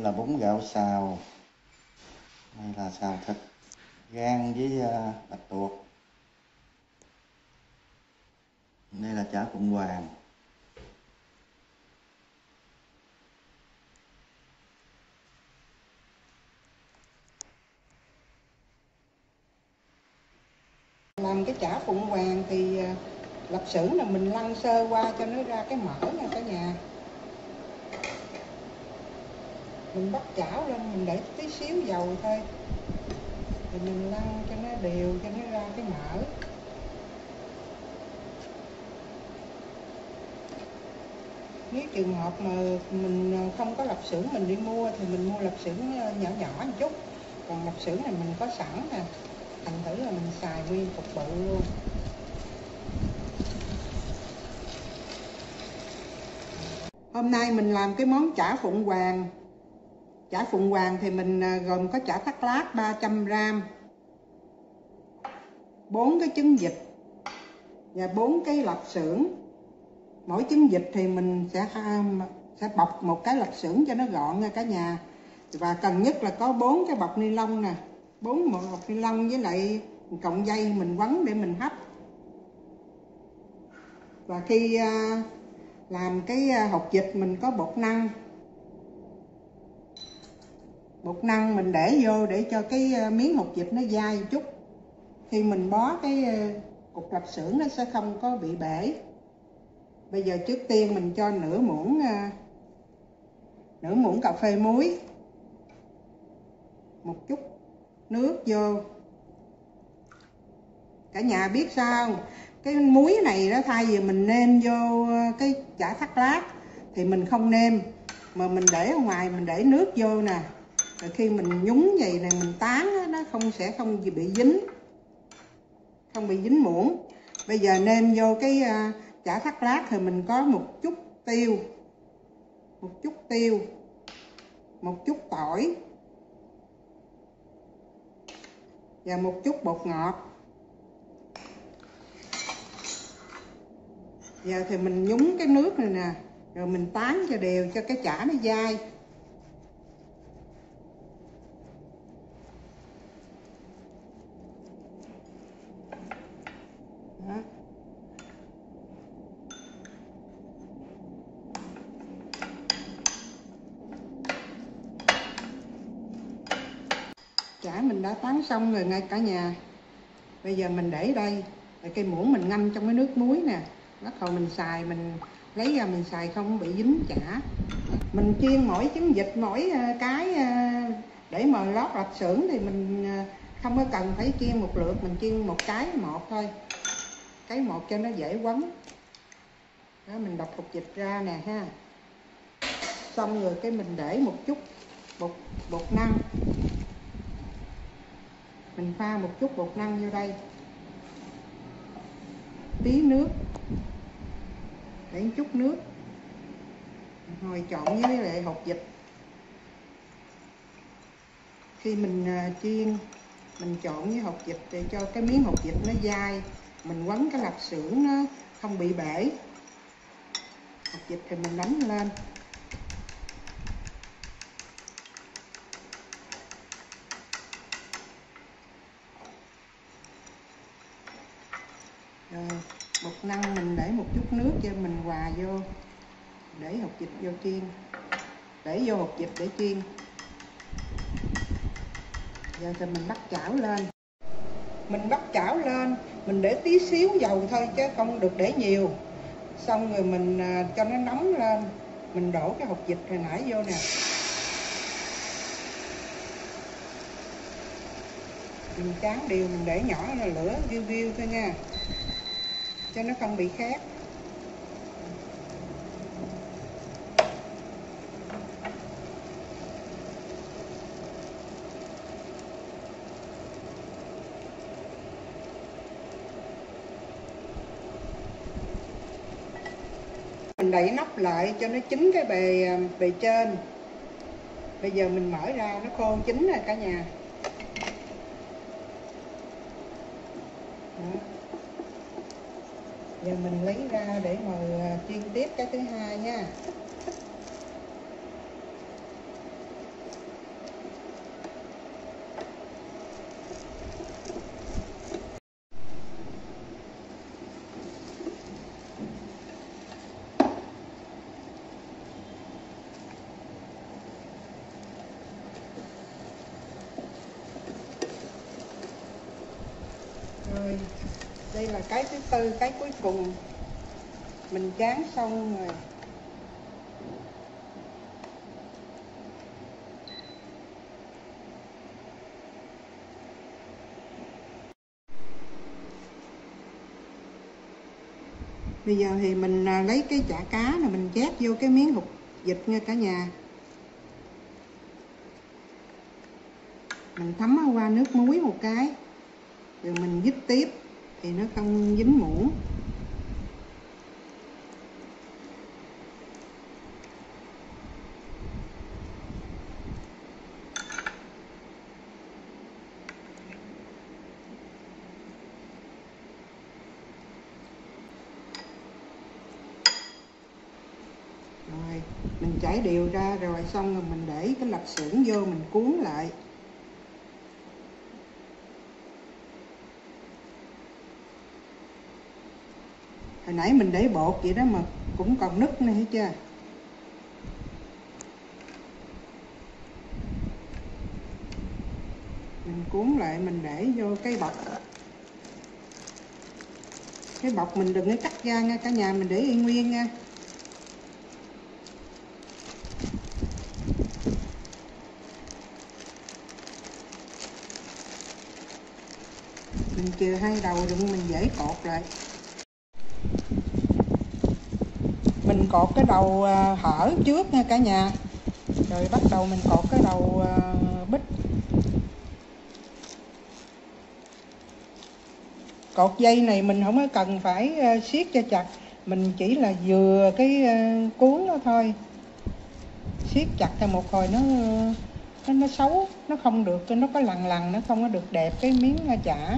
là bún gạo xào, đây là xào thịt gan với bạch tuộc, đây là chả Phụng Hoàng. Làm cái chả Phụng Hoàng thì lạp xưởng là mình lăn sơ qua cho nó ra cái mỡ nha cả nhà. Mình bắt chảo lên, mình để tí xíu dầu thôi, rồi mình lăn cho nó đều, cho nó ra cái mỡ. Nếu trường hợp mà mình không có lạp xưởng mình đi mua thì mình mua lạp xưởng nhỏ nhỏ một chút, còn lạp xưởng này mình có sẵn nè, thành thử là mình xài nguyên cục bự luôn. Hôm nay mình làm cái món chả Phụng Hoàng. Chả Phụng Hoàng thì mình gồm có chả thắt lát 300g, 4 cái trứng vịt và 4 cái lạp xưởng. Mỗi trứng vịt thì mình sẽ bọc một cái lạp xưởng cho nó gọn nha cả nhà. Và cần nhất là có 4 cái bọc ni lông nè, 4 bọc ni lông với lại cọng dây mình quấn để mình hấp. Và khi làm cái hột vịt mình có bột năng. Bột năng mình để vô để cho cái miếng hột vịt nó dai một chút. Khi mình bó cái cục lạp xưởng nó sẽ không có bị bể. Bây giờ trước tiên mình cho nửa muỗng cà phê muối, một chút nước vô. Cả nhà biết sao không? Cái muối này đó, thay vì mình nêm vô cái chả thắt lát thì mình không nêm, mà mình để ở ngoài, mình để nước vô nè. Rồi khi mình nhúng vậy này mình tán nó sẽ không bị dính, không bị dính muỗng. Bây giờ nêm vô cái chả thắt lát thì mình có một chút tiêu, một chút tỏi và một chút bột ngọt. Giờ thì mình nhúng cái nước này nè, rồi mình tán cho đều cho cái chả nó dai. Đó. Chả mình đã tán xong rồi ngay cả nhà. Bây giờ mình để đây, rồi cái muỗng mình ngâm trong cái nước muối nè. Bắt đầu mình xài, mình lấy ra mình xài không bị dính chả. Mình chiên mỗi trứng vịt mỗi cái để mà lót lạp xưởng thì mình không có cần phải chiên một lượt, mình chiên một cái một thôi. Cái một cho nó dễ quấn. Đó, mình đập hột vịt ra nè ha. Xong rồi cái mình để một chút bột năng. Mình pha một chút bột năng vô đây. Tí nước. Để một chút nước. Rồi trộn với lại hột vịt. Khi mình chiên, mình trộn với hột vịt để cho cái miếng hột vịt nó dai. Mình quấn cái lạp xưởng nó không bị bể. Hột vịt thì mình đánh lên. Rồi, bột năng mình để một chút nước cho mình hòa vô. Để hột vịt vô chiên. Để vô hột vịt để chiên. Giờ thì mình bắt chảo lên. Mình bắt chảo lên, mình để tí xíu dầu thôi chứ không được để nhiều. Xong rồi mình cho nó nóng lên, mình đổ cái hột vịt hồi nãy vô nè. Mình tráng đều, mình để nhỏ là lửa viu viu thôi nha, cho nó không bị khét. Mình đậy nắp lại cho nó chín cái bề trên. Bây giờ mình mở ra, nó khô chín rồi cả nhà. Đó. Giờ mình lấy ra để mà chiên tiếp cái thứ hai nha. Rồi đây là cái thứ tư, cái cuối cùng mình tráng xong rồi. Bây giờ thì mình lấy cái chả cá này mình chét vô cái miếng hột vịt nha cả nhà. Mình thấm qua nước muối một cái, rồi mình dít tiếp thì nó không dính muỗng. Rồi mình chảy đều ra rồi xong rồi mình để cái lạp xưởng vô mình cuốn lại. Hồi nãy mình để bột vậy đó mà cũng còn nứt nữa, thấy chưa? Mình cuốn lại mình để vô cái bọc. Cái bọc mình đừng có cắt ra nha cả nhà, mình để yên nguyên nha. Mình chừa hai đầu đừng mình dễ cột lại. Mình cột cái đầu hở trước nha cả nhà. Rồi bắt đầu mình cột cái đầu bít. Cột dây này mình không có cần phải siết cho chặt, mình chỉ là vừa cái cuốn nó thôi. Siết chặt thì một hồi nó xấu, nó không được, nó có lằn lằn, nó không có được đẹp cái miếng chả.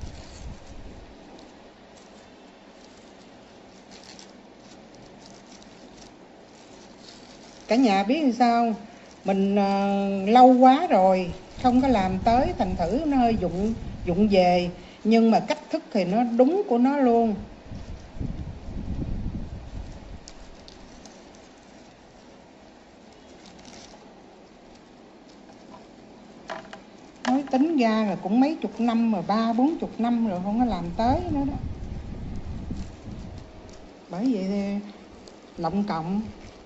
Cả nhà biết làm sao, mình lâu quá rồi không có làm tới, thành thử nó hơi dụng về, nhưng mà cách thức thì nó đúng của nó luôn. Nói tính ra là cũng mấy chục năm mà, 30-40 năm rồi không có làm tới nữa đó. Bởi vậy thì lộng cộng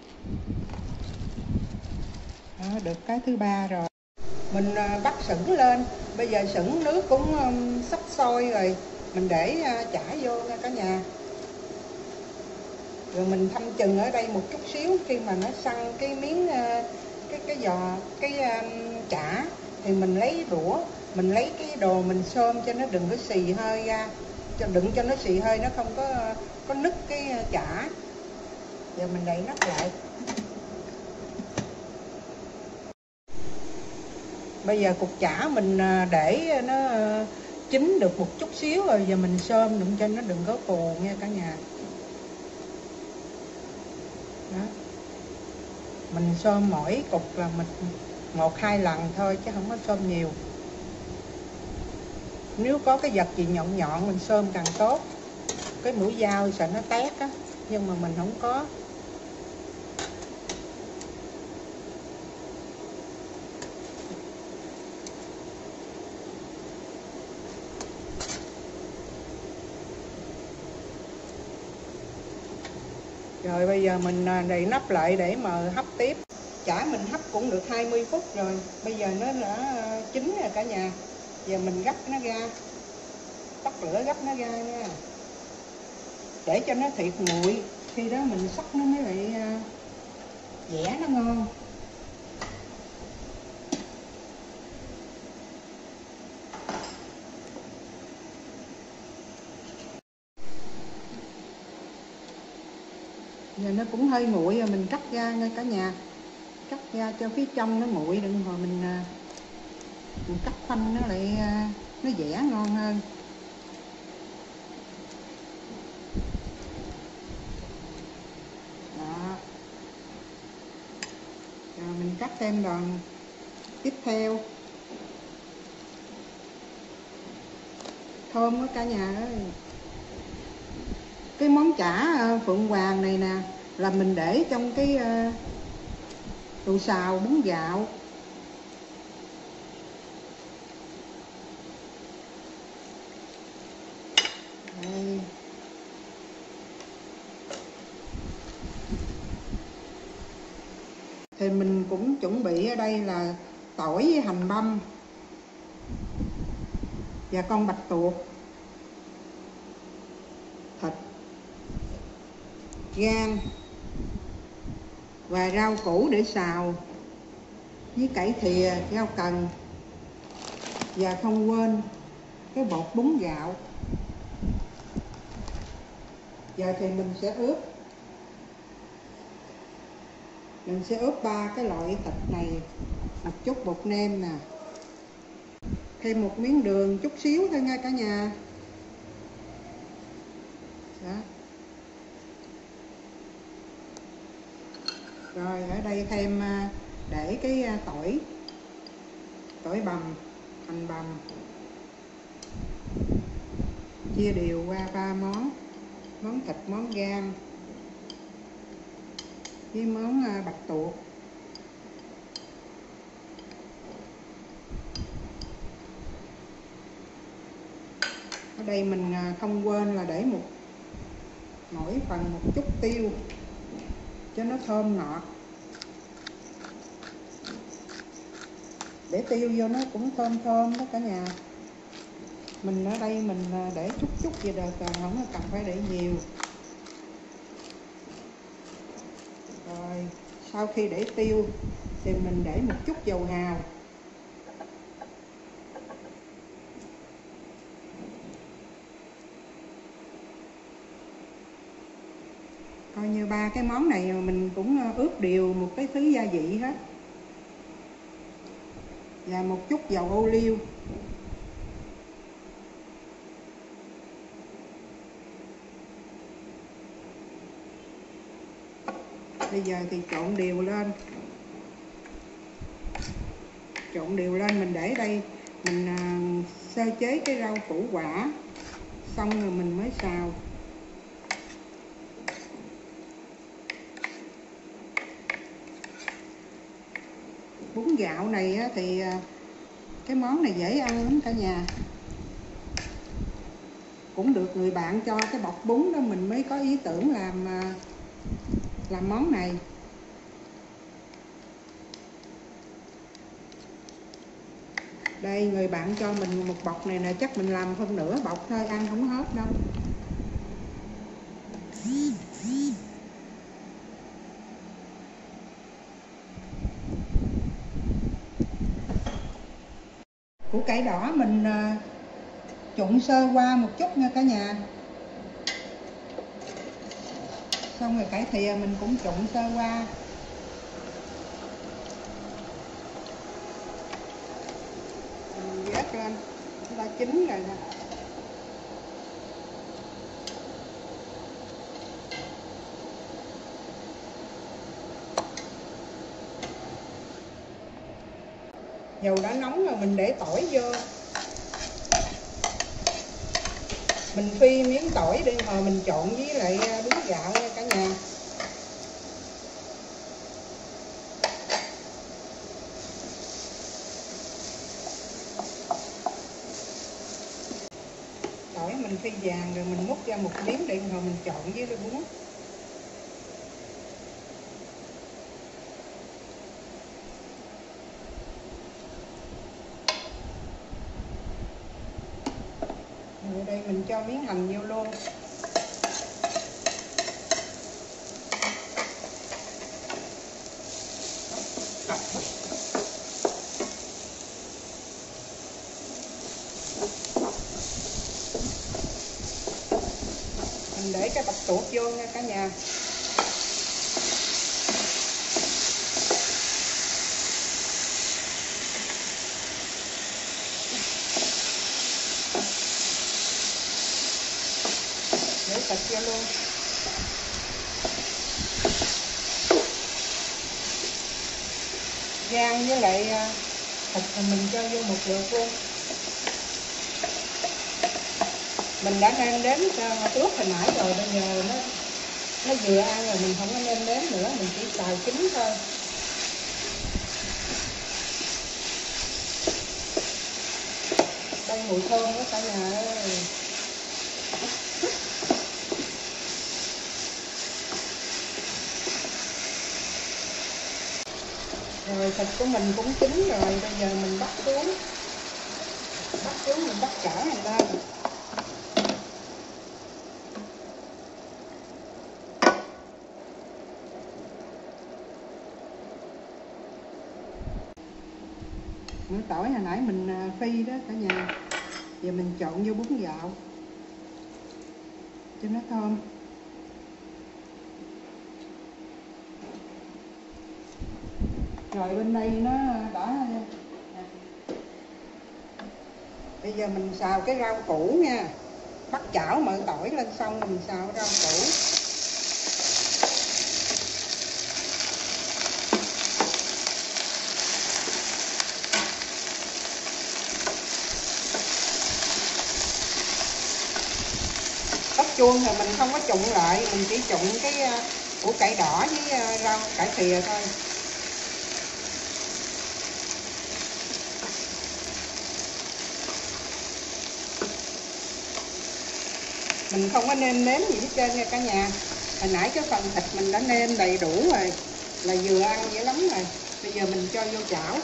đó, được cái thứ ba rồi. Mình bắt sửng lên, bây giờ sửng nước cũng sắp sôi rồi, mình để chả vô nha cả nhà. Rồi mình thăm chừng ở đây một chút xíu, khi mà nó săn cái miếng cái giò chả thì mình lấy đũa, mình lấy cái đồ mình xôm cho nó đừng có xì hơi ra, đừng cho nó xì hơi, nó không có nứt cái chả. Giờ mình đậy nắp lại. Bây giờ cục chả mình để nó chín được một chút xíu rồi, giờ mình xôm đừng cho nó đừng có phù nha cả nhà. Đó. Mình xôm mỗi cục là mình 1-2 lần thôi chứ không có xôm nhiều. Nếu có cái vật gì nhọn nhọn mình xôm càng tốt. Cái mũi dao sợ nó tét á, nhưng mà mình không có. Rồi bây giờ mình đậy nắp lại để mà hấp tiếp. Chả mình hấp cũng được 20 phút rồi. Bây giờ nó đã chín rồi cả nhà. Giờ mình gấp nó ra. Tắt lửa gấp nó ra nha. Để cho nó thiệt nguội. Khi đó mình sắc nó mới lại dẻ nó ngon. Giờ nó cũng hơi nguội rồi, mình cắt ra nha cả nhà. Cắt ra cho phía trong nó nguội, đừng hồi mình cắt khoanh nó lại nó dẻ ngon hơn. Đó. Rồi mình cắt thêm đòn tiếp theo. Thơm quá cả nhà ơi. Cái món chả Phượng Hoàng này nè là mình để trong cái đồ xào bún gạo. Thì mình cũng chuẩn bị ở đây là tỏi với hành băm và con bạch tuộc, thịt, gan và rau củ để xào với cải thìa, rau cần, và không quên cái bột bún gạo. Giờ thì mình sẽ ướp 3 cái loại thịt này, một chút bột nêm nè, thêm một miếng đường chút xíu thôi nha cả nhà. Đó. Rồi ở đây thêm để cái tỏi bằm, hành bằm, chia đều qua 3 món thịt, món gan với món bạch tuộc. Ở đây mình không quên là để mỗi phần một chút tiêu cho nó thơm ngọt. Để tiêu vô nó cũng thơm đó cả nhà. Mình ở đây mình để chút vậy được, không cần phải để nhiều. Rồi sau khi để tiêu thì mình để một chút dầu hào. Coi như 3 cái món này mình cũng ướp đều một cái thứ gia vị hết. Và một chút dầu ô liu. Bây giờ thì trộn đều lên mình để đây, mình sơ chế cái rau củ quả xong rồi mình mới xào. Bún gạo này thì cái món này dễ ăn lắm cả nhà. Cũng được người bạn cho cái bọc bún đó mình mới có ý tưởng làm món này. Đây người bạn cho mình một bọc này nè, chắc mình làm hơn nửa bọc thôi, ăn không hết đâu. Củ cải đỏ mình trụng sơ qua một chút nha cả nhà. Xong rồi cải thìa mình cũng trụng sơ qua. Mình vớt lên, nó đã chín rồi nè. Dầu đã nóng rồi mình để tỏi vô. Mình phi miếng tỏi đi rồi mình trộn với lại bún gạo nha cả nhà. Tỏi mình phi vàng rồi mình múc ra một miếng đi rồi mình trộn với lại bún. Rồi đây mình cho miếng hành vô luôn. Mình để cái bạch tuộc vô nha cả nhà. Để thịt vô luôn. Gan với lại thịt thì mình cho vô một lượt luôn. Mình đã nêm đếm ướp hồi nãy rồi, bây giờ nó vừa ăn rồi mình không có nêm đếm nữa, mình chỉ xào chín thôi. Đây mùi thơm quá cả nhà ơi. Rồi thịt của mình cũng chín rồi, bây giờ mình bắt xuống mình bắt chảo này lên. Muỗng tỏi hồi nãy mình phi đó cả nhà, giờ mình trộn vô bún gạo cho nó thơm. Rồi bên đây nó đã. Bây giờ mình xào cái rau củ nha, bắt chảo mở tỏi lên xong mình xào rau củ. Bắp chuông thì mình không có trụng lại, mình chỉ trụng cái củ cải đỏ với rau cải thìa thôi. Mình không có nêm nếm gì hết trơn nha cả nhà. Hồi nãy cái phần thịt mình đã nêm đầy đủ rồi, là vừa ăn dễ lắm rồi. Bây giờ mình cho vô chảo.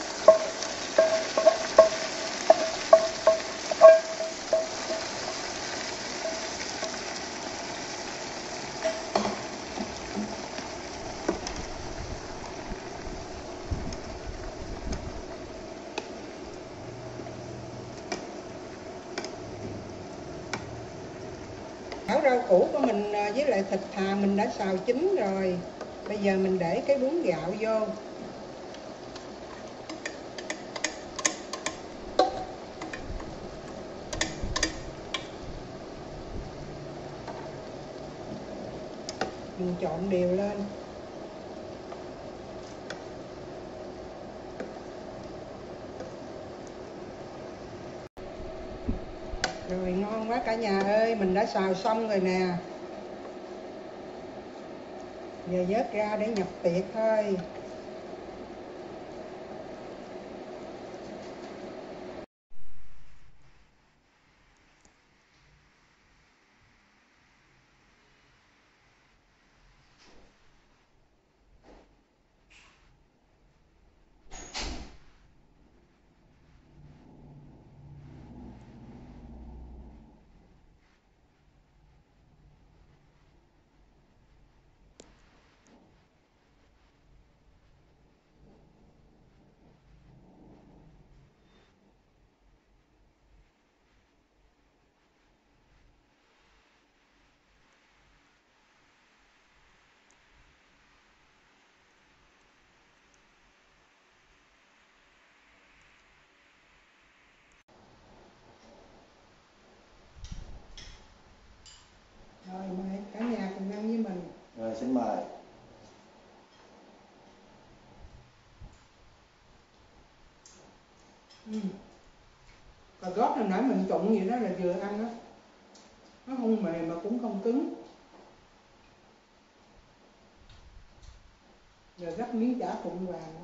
Chảo rau củ của mình với lại thịt thà mình đã xào chín rồi. Bây giờ mình để cái bún gạo vô. Mình trộn đều lên. Rồi ngon quá cả nhà ơi, mình đã xào xong rồi nè. Giờ vớt ra để nhập tiệc thôi. Rồi mời cả nhà cùng ăn với mình. Rồi xin mời. Cà rốt hồi nãy mình trụng vậy đó là vừa ăn đó. Nó không mềm mà cũng không cứng. Giờ gắp miếng chả phụng vàng.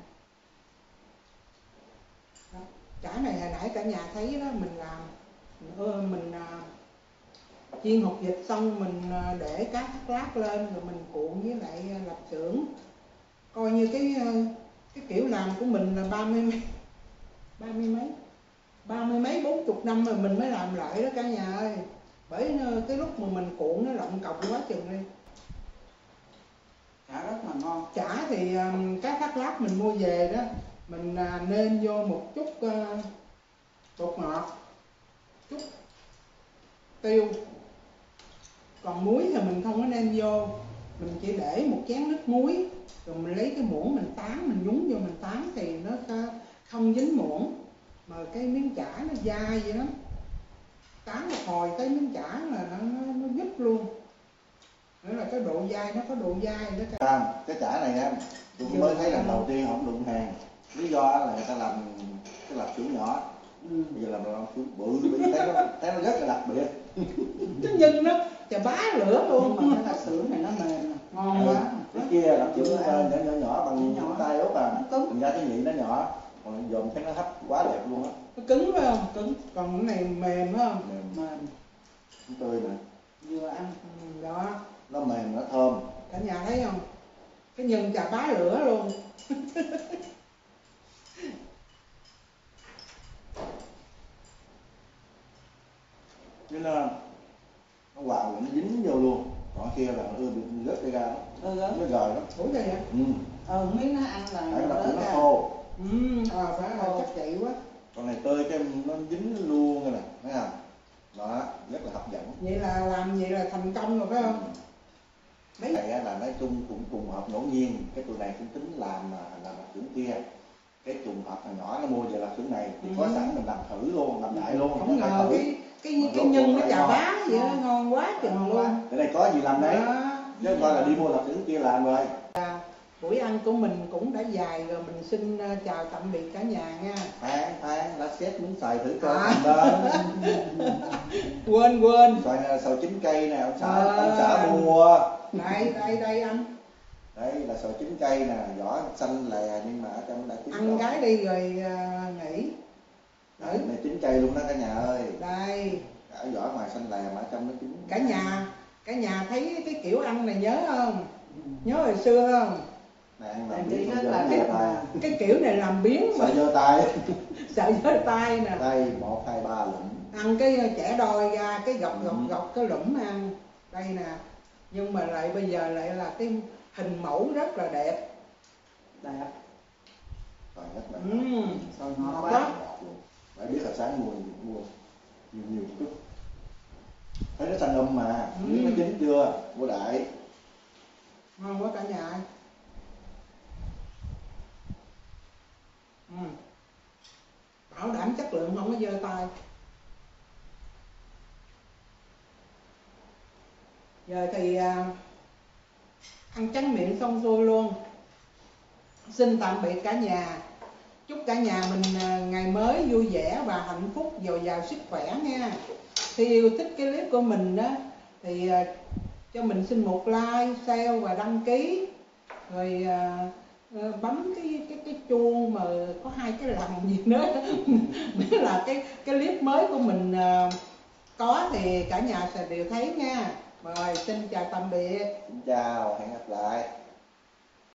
Chả này hồi nãy cả nhà thấy đó, mình làm mình chiên hột vịt xong mình để cá thác lát lên rồi mình cuộn với lại lạp xưởng. Coi như cái kiểu làm của mình là ba mươi mấy 40 năm rồi mình mới làm lại đó cả nhà ơi. Bởi cái lúc mà mình cuộn nó lộng cọc quá chừng đi. Chả rất là ngon. Chả thì cá thác lát mình mua về đó, mình nêm vô một chút bột ngọt, chút tiêu. Còn muối thì mình không có nêm vô, mình chỉ để một chén nước muối, rồi mình lấy cái muỗng mình tán, mình nhúng vô mình tán thì nó không dính muỗng, mà cái miếng chả nó dai vậy lắm. Tán một hồi cái miếng chả là nó dứt luôn. Nữa là cái độ dai, nó có độ dai đó. Cái chả này em tôi mới thấy lần đầu tiên không đụng hàng. Lý do là người ta làm cái lạp xưởng nhỏ. Bây giờ làm xưởng bự, thấy nó rất là đặc biệt. Cái nhân nó chà bá lửa luôn, mà cái lạp xưởng này nó mềm ngon quá. Cái kia lạp xưởng nhỏ nhỏ bằng ngón tay út à, thành ra cái nhị nó nhỏ, còn dồn thấy nó hấp quá đẹp luôn á. Nó cứng phải không? Cứng. Còn cái này mềm phải không? Mềm. Tươi nè. Vừa ăn đó. Nó mềm, nó thơm. Cả nhà thấy không? Cái nhân chà bá lửa luôn. Nên là nó vào nó dính vô luôn, còn kia là nó bị rớt cái ra nó gời lắm. Ủa vậy hả? Miếng nó ăn là Phải là nó ra. khô. Phải là chắc vậy quá. Còn này tươi cái nó dính luôn cái này, thấy không? Đó, rất là hấp dẫn. Vậy là làm vậy là thành công rồi phải không? Mấy này là nói chung cũng trùng hợp ngẫu nhiên, cái tụi này cũng tính làm lạp xưởng kia. Cái trùng hợp thằng nhỏ nó mua về lạp xưởng này thì có sẵn mình làm thử luôn, làm đại luôn. Không ngờ cái nhân nó chà bá vậy đó, ngon quá chừng luôn. Cái này có gì làm đấy, chứ không phải là đi mua lạp xưởng kia làm rồi. Buổi ăn của mình cũng đã dài rồi, mình xin chào tạm biệt cả nhà nha. Khoan, đã xét miếng xoài thử coi thành lên. Quên. Xoài này là xoài chín cây nè, ông xã mua. Đây anh. Đây là xoài chín cây nè, vỏ xanh lè nhưng mà ở trong đã chín. Ăn cái đi rồi nghỉ. Đấy, này chín cây luôn đó cả nhà ơi. Đây. Cả vỏ ngoài xanh lè mà ở trong nó chín. Cả nhà thấy cái kiểu ăn này nhớ không? Nhớ hồi xưa không? Này ăn làm Đi biến nó không là giơ tay. Cái kiểu này làm biến mà. Sợ giơ tay. Sợ giơ tay nè. Đây 1, 2, 3 lụm. Ăn cái chẻ đôi ra cái gọc cái lũm ăn. Đây nè. Nhưng mà lại bây giờ lại là cái hình mẫu rất là đẹp. Đẹp. Rồi rất là Rồi ngọt Ngọt quá. đó. phải biết là sáng mua nhiều chút. Thấy nó xanh mà, biết nó chín chưa? Mua đại. Ngon quá cả nhà. Bảo đảm chất lượng không có giơ tay. Giờ thì ăn tráng miệng xong xuôi luôn. Xin tạm biệt cả nhà. Chúc cả nhà mình ngày mới vui vẻ và hạnh phúc, dồi dào sức khỏe nha. Khi yêu thích cái clip của mình đó thì cho mình xin một like, share và đăng ký. Rồi bấm cái chuông mà có 2 cái lòng gì nữa. Đó là cái clip mới của mình có thì cả nhà sẽ đều thấy nha. Rồi xin chào tạm biệt. Xin chào, hẹn gặp lại.